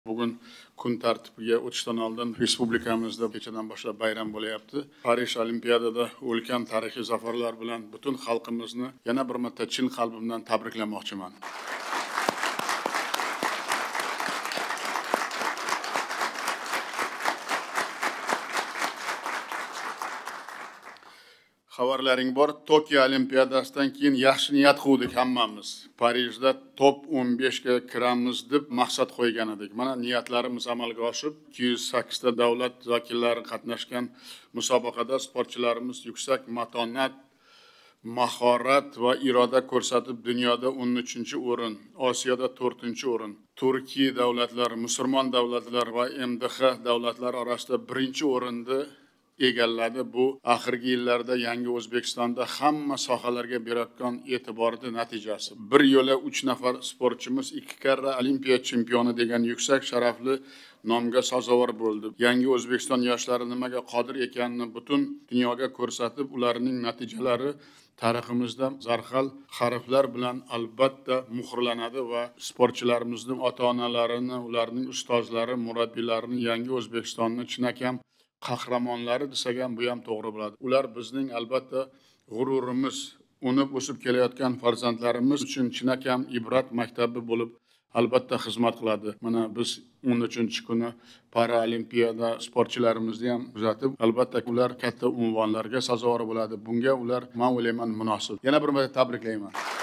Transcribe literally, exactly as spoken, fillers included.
Bugun kun tartibiga o'tishdan oldin respublikamizda kechadan boshlab bayram bo'layapti. Parij Olimpiadada ulkan tarixiy zafarlar bilan butun xalqimizni yana bir marta chin qalbimdan tabriklamoqchiman. Xabarlaring bor, Tokio Olimpiadasidan keyin yaxshi niyat qildik hammamiz. Parijda top o'n besh ga kiramiz deb maqsad qo'ygan edik. Mana niyatlarimiz amalga oshib, ikki yuz sakkiz ta davlat vakillari qatnashgan musobaqada sportchilarimiz yuksak matonat, mahorat va iroda ko'rsatib dunyoda o'n uchinchi o'rin, Osiyoda to'rtinchi o'rin, Turkiya davlatlari, musulmon davlatlar va M D H davlatlari orasida birinchi o'rinni egalladi. Bu oxirgi yillarda yangi O'zbekistonda hamma sohalarga berayotgan e'tiborning natijasi. Bir yo'la uch nafar sportchimiz ikki karra Olimpiya chempioni degan yuksak sharafli nomga sazovor bo'ldi. Yangi O'zbekiston yoshlari nimaga qodir ekanini butun dunyoga ko'rsatib, ularning natijalari tariximizda zarhal harflar bilan albatta muhrlanadi va sportchilarimizning ota-onalarini, ularning ustozlari, murabbiylarini yangi O'zbekistonni chinakam qahramonlari desak ham bu ham to'g'ri bo'ladi. Ular bizning albatta g'ururimiz, unib o'sib kelayotgan farzandlarimiz uchun chinakam ibrat maktabi bo'lib albatta xizmat qiladi. Mana biz o'n uchinchi kuni Paralimpiyada sportchilarimizni ham kuzatib, albatta ular katta unvonlarga sazovor bo'ladi. Bunga ular men o'ylayman munosib. Yana bir marta tabriklayman.